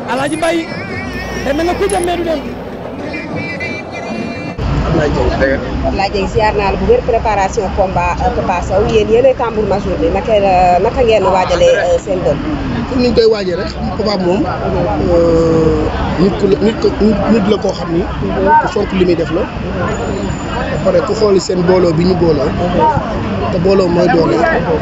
Alaaji Mbaye dem na nga ku dem mais du dem. Ablaye Dieng ziar naa la bu wér préparation combat Papa Sow yéen tambour major bi naka ngeen waajalee seen doom. comme ni ñu koy waajee rek Papa moom nit la koo xam ni ku fonk li muy def la ba pare ku xooli seen booloo bi ñu booloo te booloo mooy doole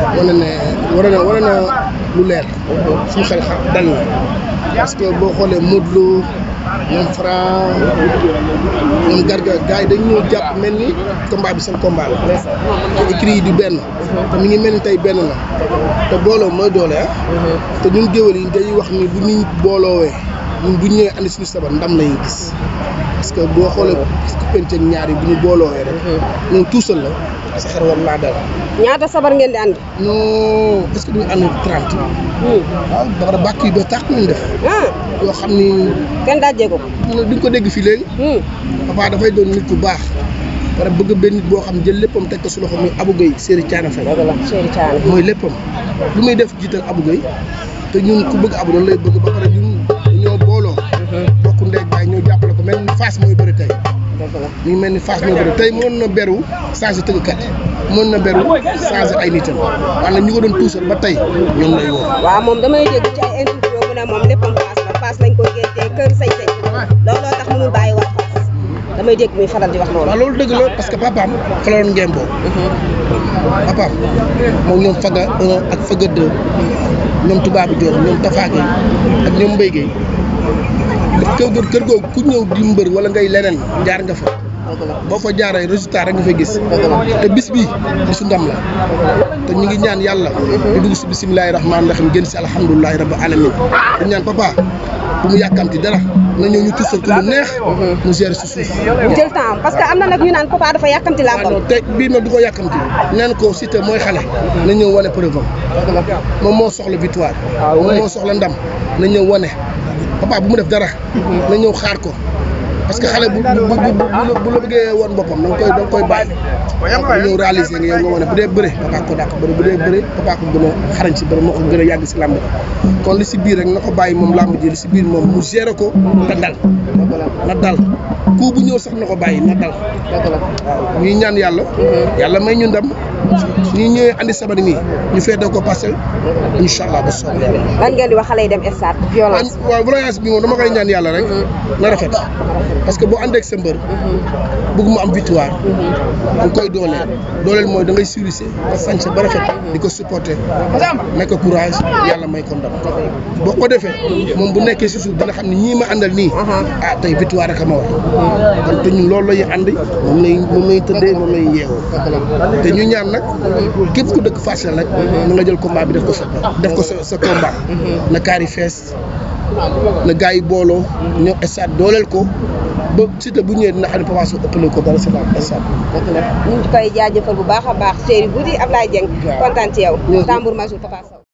wane na lu leer suñu xel dal na parce que boo xoolee Modou Lo ñoom Franc ñoom Garga gars yi dañu ñëw jàpp mel ni combat bi seen combat la te écrit yi du benn te mi ngi mel ni tey benn la te booloo mooy doole te ñun géwél yi dañuy wax ni bu ñu booloowee ñun bu ñu ñëwee andi suñu sabar ndam lañuy gis parce que boo xoolee penceeg ñaar yi bu ñu booloowee rek ñun tuusal la sa xar war naa dal. ñaata sabar ngeen di andi. non est-ce que duñu ànd 30. waaw dafa bàkk yi ba tax nañ def. yoo xam ni. kenn daajee ko. duñ ko dégg fii léegi. Papa dafay doon nit ku baax. pare bëgg benn nit boo xam jël léppam teg ko su loxo muy Abou Gueye Séri Thiana Faye. Séri Thiana mooy léppam. lu muy def jiital Abou Gueye te ñun ku bëgg Abou loolu lay bëgg ba pare ñun ñoo booloo. bokku ndey baay ñoo jàppale ko mel ni Fass mooy bëri tey. ñu mel ni Fass mooy bëri tey mën na beru changé tëggkat mën na beru changé ay nitam wala ñu ko doon tuusal ba tey ñoom lay woo. waaw moom damay dégg ci ay interview mu ne moom léppam Fass lañ ko géntee kër sañ-sañ looloo tax mënul bàyyi waat Fass damay dégg muy faral di wax loolu. waaw loolu dëgg la parce que papaam fa la doon ngemboo. papaam moom ñoom Faga 1 ak Faga 2 ñoom Toubabou Dior ñoom Tafa Gueye ak ñoom Mbaye Gueye kër googu ku ñëw di mbër wala ngay leneen jaar nga fa. boo fa jaaree résultat rek nga fay gis. te bis bii bisu ndam la te ñu ngi ñaan yàlla. ñu dugg si bisimilahi rahmaani rahim génn si alhamdulilahi rabbi alamin di ñaan papa bu mu yàkkamti dara na ñëw ñu tuusal ko lu neex. mu gérer si suuf. mu jël temps parce que am na nag ñu naan papa dafa yàkkamti laa ko. te bii nag du ko yàkkamti neen ko Siteu mooy xale. na ñëw wane preuve am moom moo soxla victoire. moom moo soxla ndam na ñëw wane. papa bu mu def dara. na ñëw xaar ko parce que xale bu la bëggee woon boppam da nga koy bàyyi. nga ñëw réaliser nga yow nga wane bu dee bëre papa ko dàq bëre bu dee bëre papa ko gën a xarañ si bëre moo ko gën a yàgg si làmb kon li si biir rek na ko bàyyi moom làmb ji li si biir moom mu gérer ko te dal na dal ku bu ñëw sax na ko bàyyi na dal waaw ñuy ñaan yàlla yàlla may ñu ndam ñi ñëwee andi sabar nii ñu feetoo ko passé incha allah ba soobee yàlla. lan ngeen di wax xale yi dem stade violence. waaw violence bi moom dama koy ñaan yàlla rek na rafet parce que boo àndee ak sa mbër bëgg mu am victoire da nga koy dooleel mooy da ngay sirisé ba sañse ba rafet di ko supporter nekk courage yàlla may ko ndam boo ko defee moom bu nekkee si suuf dina xam ne ñii ma àndal nii tey victoire rek a ma war kon te ñun loolu la ñuy àndi moom lay tëddee moom lay yeewoo te ñu ñaan nag képp ku dëkk Fass rek na nga jël combat bi def ko sa combat na kaari fees na gars yi booloo ñëw stade dooleel ko ba Siteu bu ñëwee dina xam ne Papa Sow ëppale ko dara si stade. ñu ngi koy jaajëfal bu baax a baax Séri Goudy Ablaye Dieng kontaan ci yow. tambour major Papa Sow